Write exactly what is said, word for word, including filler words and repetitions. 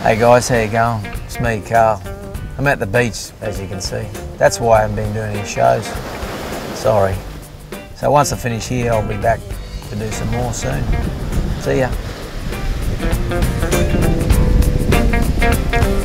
Hey guys, how you going? It's me, Carl. I'm at the beach, as you can see. That's why I haven't been doing any shows. Sorry. So once I finish here, I'll be back to do some more soon. See ya.